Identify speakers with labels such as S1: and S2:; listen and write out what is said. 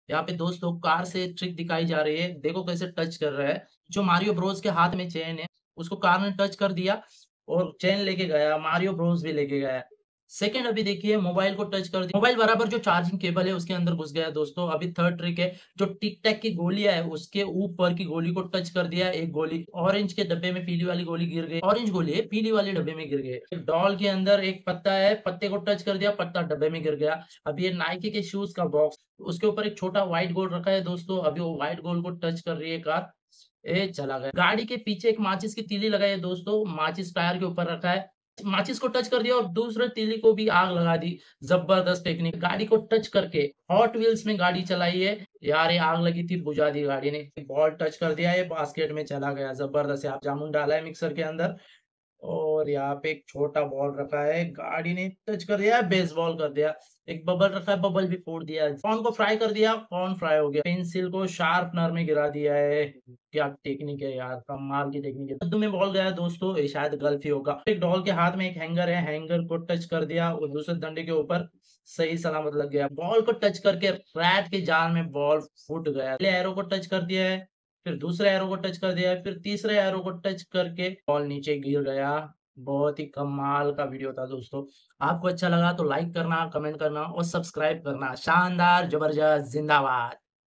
S1: यहाँ पे दोस्त लोग कार से ट्रिक दिखाई जा रही है। देखो कैसे टच कर रहा है। जो मारियो ब्रोस के हाथ में चेन है, उसको कार ने टच कर दिया और चेन लेके गया, मारियो ब्रोस भी लेके गया। सेकंड अभी देखिए मोबाइल को टच कर दिया। मोबाइल बराबर जो चार्जिंग केबल है उसके अंदर घुस गया दोस्तों। अभी थर्ड ट्रिक है, जो टिक टैक की गोलियाँ है उसके ऊपर की गोली को टच कर दिया। एक गोली ऑरेंज के डब्बे में पीली वाली गोली गिर गई। ऑरेंज गोली है, पीली वाले डब्बे में गिर गई। डॉल के अंदर एक पत्ता है, पत्ते को टच कर दिया, पत्ता डब्बे में गिर गया। अब ये नाइकी के शूज़ का बॉक्स, उसके ऊपर एक छोटा व्हाइट गोल रखा है दोस्तों। अभी वो व्हाइट गोल को टच कर रही है कार, चला गया। गाड़ी के पीछे एक माचिस की तीली लगाई है दोस्तों, माचिस टायर के ऊपर रखा है। माचिस को टच कर दिया और दूसरे तीली को भी आग लगा दी। ज़बरदस्त टेक्निक, गाड़ी को टच करके हॉट व्हील्स में गाड़ी चलाई है। यार ये आग लगी थी, बुझा दी गाड़ी ने। बॉल टच कर दिया, ये बास्केट में चला गया। ज़बरदस्त है, आप जामुन डाला है मिक्सर के अंदर और यहाँ पे एक छोटा बॉल रखा है, गाड़ी ने टच कर दिया, बेसबॉल कर दिया। एक बबल रखा है, बबल भी फोड़ दिया। कॉर्न को फ्राई कर दिया, कॉर्न फ्राई हो गया। पेंसिल को शार्पनर में गिरा दिया है। क्या टेक्निक है यार, कमाल की टेक्निक है। कद्दू में बॉल गया दोस्तों, ये शायद गलत ही होगा। एक डॉल के हाथ में एक हैंगर है, हैंगर को टच कर दिया और दूसरे डंडे के ऊपर सही सलामत लग गया। बॉल को टच करके रैट के जाल में बॉल फूट गया। पहले एरो को टच कर दिया है, फिर दूसरे एरो को टच कर दिया है, फिर तीसरे एरो को टच करके बॉल नीचे गिर गया। बहुत ही कमाल का वीडियो था दोस्तों। आपको अच्छा लगा तो लाइक करना, कमेंट करना और सब्सक्राइब करना। शानदार, जबरदस्त, जिंदाबाद।